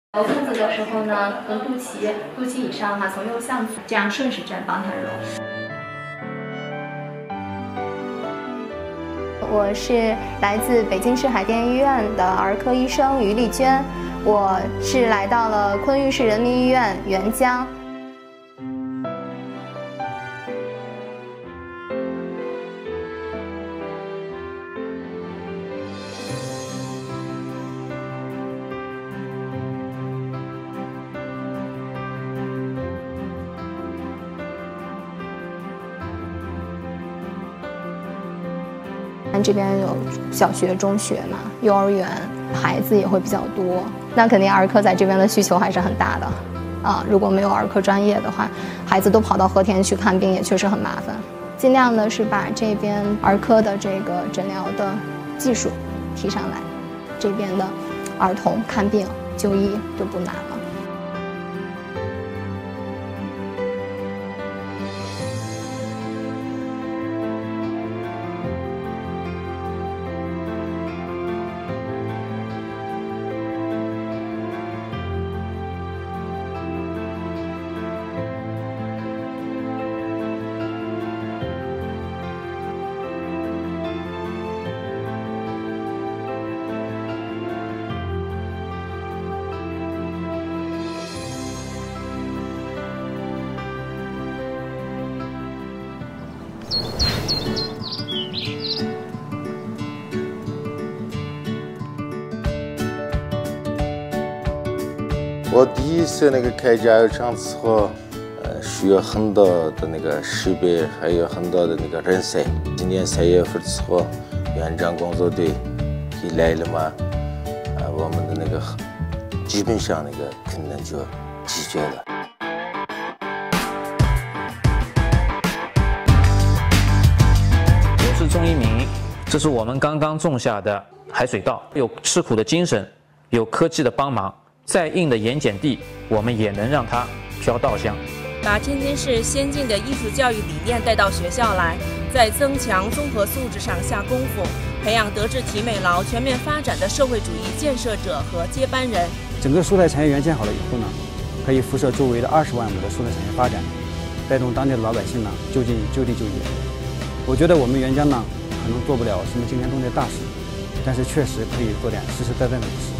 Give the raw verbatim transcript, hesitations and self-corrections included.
揉肚子的时候呢，从肚脐肚脐以上哈，从右向左这样顺时针帮他揉。 我是来自北京市海淀医院的儿科医生于丽娟，我是来到了昆玉市人民医院沅江。 这边有小学、中学嘛，幼儿园孩子也会比较多，那肯定儿科在这边的需求还是很大的啊。如果没有儿科专业的话，孩子都跑到和田去看病也确实很麻烦。尽量的是把这边儿科的这个诊疗的技术提上来，这边的儿童看病就医就不难了。 我第一次那个开加油厂之后，呃，需要很多的那个设备，还有很多的那个人才。今年三月份之后，园长工作队一来了嘛，啊、呃，我们的那个基本上那个困难就解决了。 我是钟一鸣，这是我们刚刚种下的海水稻，有吃苦的精神，有科技的帮忙。 再硬的盐碱地，我们也能让它飘稻香。 把天津市先进的艺术教育理念带到学校来，在增强综合素质上下功夫，培养德智体美劳全面发展的社会主义建设者和接班人。 整个蔬菜产业园建好了以后呢，可以辐射周围的二十万亩的蔬菜产业发展，带动当地的老百姓呢就近就地就业。我觉得我们沅江呢可能做不了什么惊天动地大事，但是确实可以做点实实在在的事。